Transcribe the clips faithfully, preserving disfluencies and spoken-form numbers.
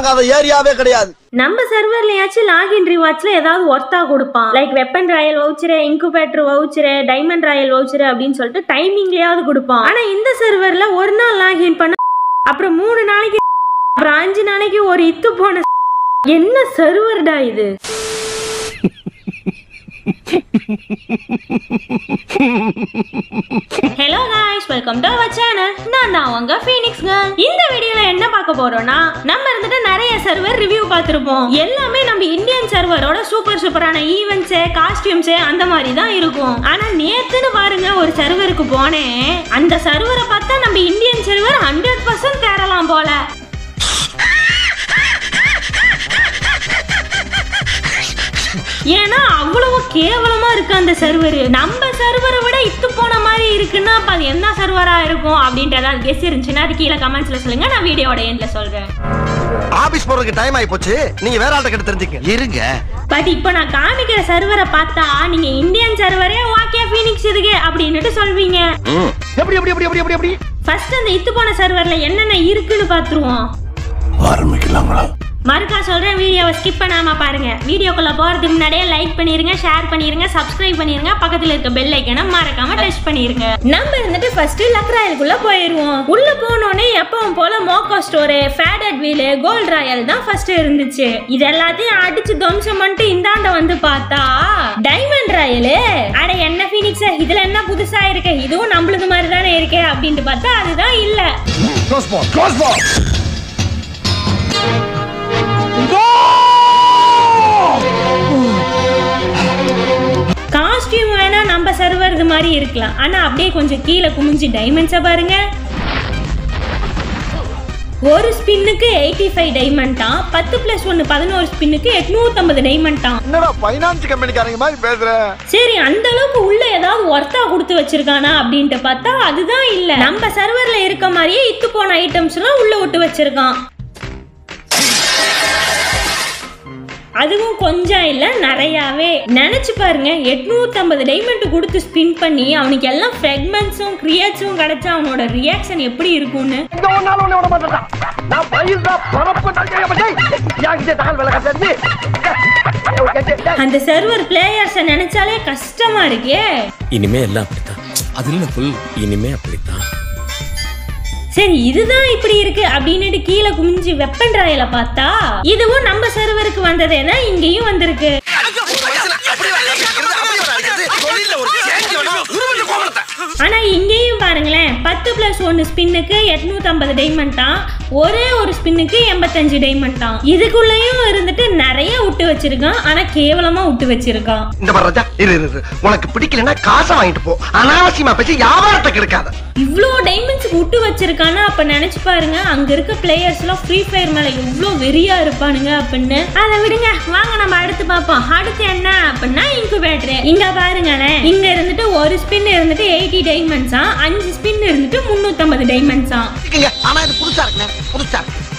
வாங்காத ஏரியாவே கிடையாது. நம்ம சர்வர்லயாச்சும் லாகின் ரிவார்ட்ஸ்ல ஏதாவது ஒர்த்தா கொடுப்பான். Like weapon royal voucher, incubator voucher, diamond royal voucher அப்படின்னு சொல்லிட்டு டைமிங்லயாவது கொடுப்பான். ஆனா இந்த சர்வர்ல ஒரு நாள் லாகின் பண்ண, அப்புறம் மூணு நாளைக்கு, அப்புறம் அஞ்சு நாளைக்கு ஒரு இத்து போன. என்ன சர்வர்டா இது? Hello guys, welcome to our channel. நான் தான் உங்க ஃபீனிக்ஸ் கேர்ள். இந்த வீடியோல என்ன பார்க்க போறோம்னா, நம்ம இருந்துட்டு நிறைய சர்வர் ரிவ்யூ பார்த்திருப்போம். எல்லாமே நம்ம இந்தியன் சர்வரோட சூப்பர் சூப்பரான ஈவென்ட்ஸ், காஸ்டியூம்ஸ் அந்த மாதிரி தான் இருக்கும். ஆனா நேத்துன்னு பாருங்க ஒரு சர்வருக்கு போனேன். அந்த சர்வரை பார்த்தா நம்ம இந்தியன் சர்வர் ஹண்ட்ரட் பர்சன்ட் தேரலாம் போல. ஏன்னா அவ்வளவு கேவலமா இருக்கு அந்த சர்வர். நம்ம சர்வரை விட இத்து போன மாதிரி இருக்குன்னா அப்ப அது என்ன சர்வரா இருக்கும் அப்படின்ட்டு ஏதாவது கெஸ் இருந்துச்சுன்னா அது கீழே கமெண்ட்ஸ்ல சொல்லுங்க. நான் வீடியோட எண்ட்ல சொல்றேன். ஆபீஸ் போறதுக்கு டைம் ஆயி போச்சு, நீங்க வேற ஆள்கிட்ட கிட்ட தெரிஞ்சுக்க இருங்க. பட் இப்போ நான் காமிக்கிற சர்வரை பார்த்தா நீங்க இந்தியன் சர்வரே ஓகே ஃபீனிக்ஸ் இதுக்கு அப்படின்னுட்டு சொல்வீங்க. எப்படி எப்படி எப்படி எப்படி எப்படி ஃபர்ஸ்ட் அந்த இத்து போன சர்வர்ல என்னென்ன இருக்குன்னு பாத்துருவோம். ஆரம்பிக்கலாங்களா? மறுக்கா சொல்றேன், வீடியோவை ஸ்கிப் பண்ணாம பாருங்க. வீடியோக்குள்ள போறதுக்கு முன்னாடியே லைக் பண்ணிருங்க, ஷேர் பண்ணிருங்க, சப்ஸ்கிரைப் பண்ணிருங்க, பக்கத்துல இருக்க பெல் ஐக்கனை மறக்காம டச் பண்ணிருங்க. நம்ம இருந்துட்டு ஃபர்ஸ்ட் லக் ராயலுக்குள்ள போயிருவோம். உள்ள போனோடனே எப்பவும் போல Moco store, faded wheel, gold royal தான் ஃபர்ஸ்ட் இருந்துச்சு. இது எல்லாத்தையும் அடிச்சு துவம்சம் பண்ணிட்டு இந்தாண்ட வந்து பார்த்தா டைமண்ட் ராயல். அட என்ன ஃபீனிக்ஸ், இதுல என்ன புதுசா இருக்கு, இதுவும் நம்மளுக்கு மாதிரி தானே இருக்கு அப்படின்ட்டு பார்த்தா அதுதான் இல்ல. Close ball close ball costume வேணா நம்ம சர்வர் இது மாதிரி இருக்கலாம். ஆனா அப்படியே கொஞ்சம் கீழே குமிஞ்சு டைமண்ட்ஸை பாருங்க. ஒரு ஸ்பின்னுக்கு எயிட்டி ஃபைவ் டைமண்டா, பத்து பிளஸ் ஒன்னு பதினோரு ஸ்பின்னுக்கு எட்நூத்தி ஐம்பது டைமண்டா. என்னடா ஃபைனான்ஸ் கம்பெனிக்காரங்க மாதிரி பேசுற? சரி, அந்த அளவுக்கு உள்ள ஏதாவது ஒர்த்தா கொடுத்து வச்சிருக்கானா அப்படின்ட்டு பார்த்தா அதுதான் இல்ல. நம்ம சர்வர்ல இருக்க மாதிரியே இத்து போன ஐட்டம்ஸ் எல்லாம் உள்ள விட்டு வச்சிருக்கான். அதுவும் கொஞ்சம் இல்ல, நிறையாவே. நினைச்சு பாருங்க, எட்நூத்தி ஐம்பது டைமண்ட் கொடுத்து ஸ்பின் பண்ணி அவனுக்கு எல்லாம் ஃப்ராக்மெண்ட்ஸும் கிரியேட்ஸும் கிடைச்சா அவனோட ரியாக்ஷன் எப்படி இருக்கும்னு. அந்த சர்வர் பிளேயர்ஸ் நினைச்சாலே கஷ்டமா இருக்கே. இனிமே எல்லாம் அப்படித்தான். அதுல ஃபுல் இனிமே அப்படித்தான். சரி, இதுதான் இப்படி இருக்கு அப்படின்னுட்டு கீழே குமிஞ்சு வெப்பன் ராயல பார்த்தா இதுவும் நம்ம சர்வருக்கு வந்ததே தான் இங்கேயும் வந்திருக்கு. ஆனா இங்கேயும் பாருங்களேன், பத்து பிளஸ் ஒன்னு ஸ்பின்னுக்கு எட்நூத்தி ஐம்பது டைமண்டா, ஒரே ஒரு ஸ்பின்னுக்கு எண்பத்தஞ்சு டைமண்டா. இதுக்குள்ளயும் இருந்துட்டு நிறைய விட்டு வச்சிருக்கான். ஆனா கேவலமா விட்டு வச்சிருக்கான். இந்த பரஜா இரு இரு, உனக்கு பிடிக்கலன்னா காசை வாங்கிட்டு போ, அனாவசியமா பேசி வியாபாரத்தை கெடுக்காத. இவ்ளோ டைமண்ட்ஸ் விட்டு வச்சிருக்கானா அப்ப நினைச்சு பாருங்க, அங்க இருக்க பிளேயர்ஸ் எல்லாம் ஃப்ரீ ஃபயர் மேல எவ்வளவு வெறியா இருப்பானுங்க அப்படின்னு. அதை விடுங்க, வாங்க நம்ம அடுத்து பார்ப்போம். அடுத்து என்ன அப்படின்னா இன்குபேட்டர். இங்க பாருங்களேன், இங்க இருந்துட்டு ஒரு ஸ்பின் இருந்துட்டு எயிட்டி டைமண்ட்ஸா, அஞ்சு ஸ்பின் இருந்துட்டு முன்னூத்தி ஐம்பது டைமண்ட்ஸா. ஆனா இது புதுசா இருக்குங்க, புதுசா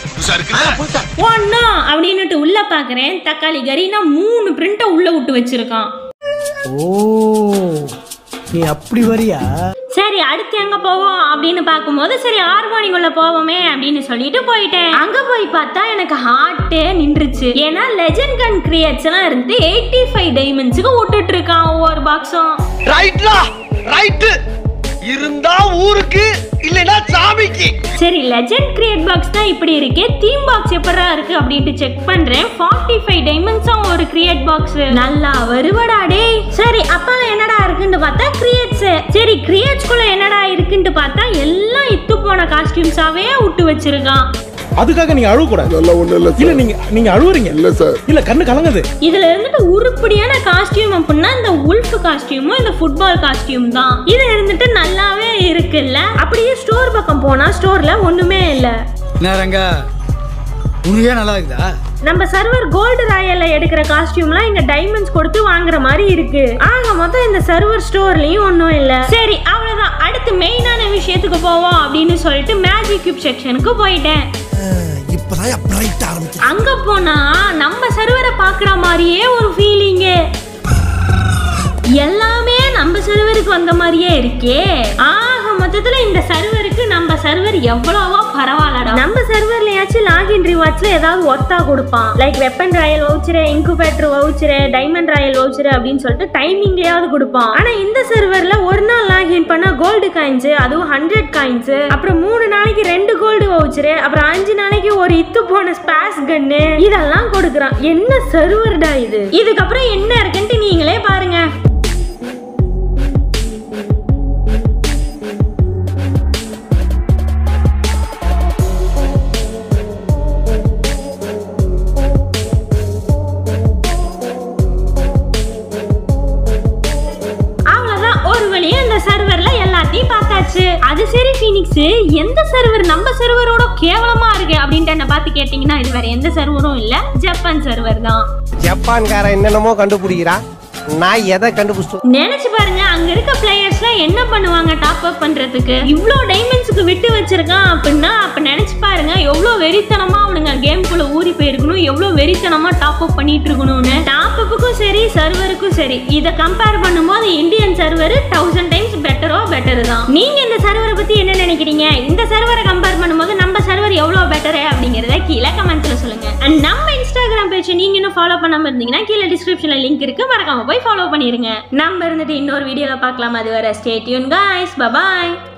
ஒன்னா அப்படின்னுட்டு உள்ள பாக்குறேன். தக்காளி கறினா மூணு பிரிண்ட உள்ள விட்டு வச்சிருக்கான். ஓ, நீ அப்படி வரியா? சரி, அடுத்து எங்க போவோம் அப்படின்னு பாக்கும்போது சரி ஹார்மோனிக்குள்ள போவோமே அப்படின்னு சொல்லிட்டு போயிட்டேன். அங்க போய் பார்த்தா எனக்கு ஹார்ட்டே நின்றுச்சு. ஏன்னா லெஜெண்ட் கன் கிரியேட்ஸ் எல்லாம் இருந்து எயிட்டி ஃபைவ் டைமண்ட்ஸுக்கு விட்டுட்டு இருக்கான் ஒவ்வொரு பாக்ஸும். ரைட்லா ரைட் இருந்தா ஊருக்கு, இல்லனா சாமிக்கு. சரி, லெஜெண்ட் கிரியேட் பாக்ஸ் தான் இப்படி இருக்கு. தீம் பாக்ஸ் எப்படா இருக்கு அப்படிட்டு செக் பண்றேன். ஃபார்ட்டி ஃபைவ் டைமண்ட்ஸும் ஒரு கிரியேட் பாக்ஸ். நல்லா வருவடா டேய். சரி, அப்ப என்னடா இருக்குன்னு பார்த்தா கிரியேட்ஸ். சரி, கிரியேட்ஸ்குள்ள என்னடா இருக்குன்னு பார்த்தா எல்லாம் இத்து போன காஸ்டியூம்ஸாவே விட்டு வச்சிருக்கான். அதுக்காக நீங்க அழுவ கூடாது. இல்ல ஒண்ணு இல்ல இல்ல, நீங்க நீங்க அழுவுறீங்க. இல்ல சார், இல்ல கண்ணு கலங்குது. இதுல இருந்துட்டு உருப்படியான காஸ்டியூம் அப்படின்னா இந்த உல்ஃப் காஸ்டியூமும் இந்த ஃபுட்பால் காஸ்டியூம் தான். இது இருந்துட்டு நல்லாவே இருக்குல்ல. அப்படியே ஸ்டோர் பக்கம் போனா ஸ்டோர்ல ஒண்ணுமே இல்ல. நேரங்க உனக்கே நல்லா இருக்குதா? நம்ம சர்வர் கோல்டு ராயல்ல எடுக்கிற காஸ்டியூம்லாம் இங்க டைமண்ட்ஸ் கொடுத்து வாங்குற மாதிரி இருக்கு. ஆக மொத்தம் இந்த சர்வர் ஸ்டோர்லயும் ஒண்ணும் இல்ல. சரி, அவ்வளவுதான். அடுத்து மெயினான விஷயத்துக்கு போவோம் அப்படின்னு சொல்லிட்டு மேஜிக் கியூப் செக்ஷனுக்கு போயிட்டேன். அங்க போனா நம்ம சர்வரை பாக்குற மாதிரியே ஒரு ஃபீலிங். எல்லாமே நம்ம சர்வருக்கு வந்த மாதிரியே இருக்கே. ஆக மொத்தத்துல இந்த சர்வருக்கு நம்ம சர்வர் சர்வர் எவ்வளவோ பரவாயில்லடா. நம்ம சர்வர்லயாச்சும் லாகின் ரிவார்ட்ஸ்ல ஏதாவது ஒர்த்தா கொடுப்பான். Like weapon royal voucher, incubator voucher, diamond royal voucher அப்படின்னு சொல்லிட்டு டைமிங்லயாவது கொடுப்பான். ஆனா இந்த சர்வர்ல ஒரு நாள் லாகின் பண்ணா கோல்டு காயின்ஸ், அதுவும் ஹண்ட்ரட் காயின்ஸ், அப்புறம் மூணு நாளைக்கு ரெண்டு கோல்டு வவுச்சர், அப்புறம் அஞ்சு நாளைக்கு ஒரு இத்து போன ஸ்பாஸ் கன்னு இதெல்லாம் கொடுக்குறான். என்ன சர்வர்டா இது? இதுக்கப்புறம் என்ன இருக்குன்ட்டு நீங்களே பாருங்க. அது சரி ஃபீனிக்ஸ், எந்த சர்வர் நம்ம சர்வரோட கேவலமா இருக்கு அப்படின்ட்டு என்ன பார்த்து கேட்டீங்கன்னா இது வேற எந்த சர்வரும் இல்ல, ஜப்பான் சர்வர் தான். ஜப்பான்காரன் என்னென்னமோ கண்டுபிடிக்கிறா, நான் எதை கண்டுபிடிச்சோம் நினைச்சு பாருங்க. அங்க இருக்க பிளேயர்ஸ்லாம் என்ன பண்ணுவாங்க டாப் அப் பண்றதுக்கு? இவ்ளோ டைமண்ட்ஸ்க்கு விட்டு வச்சிருக்கான் அப்படின்னா அப்ப நினைச்சு பாருங்க எவ்வளவு வெறித்தனமா அவனுங்க கேம்குள்ள ஊறி போயிருக்கணும், எவ்வளவு வெறித்தனமா டாப் அப் பண்ணிட்டு இருக்கணும்னு. டாப் அப்புக்கும் சரி சர்வருக்கும் சரி இதை கம்பேர் பண்ணும்போது இந்தியன் சர்வர் தௌசண்ட் டைம்ஸ் பெட்டரோ பெட்டர் தான். நீங்க இந்த சர்வரை பத்தி என்ன நினைக்கிறீங்க? இந்த சர்வரை கம்பேர் பண்ணும்போது நம்ம சர்வர் எவ்வளவு பெட்டர் அப்படிங்கறத கீழே கமெண்ட்ஸ்ல சொல்லுங்க. அண்ட் நம்ம இன்ஸ்டாகிராம் பேஜ் நீங்க இன்னும் ஃபாலோ பண்ணாம இருந்தீங்கன்னா கீழே டிஸ்கிரிப்ஷன்ல லிங்க் இருக்கு, மறக்காம போய் ஃபாலோ பண்ணிருங்க. நம்ம இருந்துட்டு இன்னொரு வீடியோல பார்க்கலாம். அது வரை stay tune guys, bye by.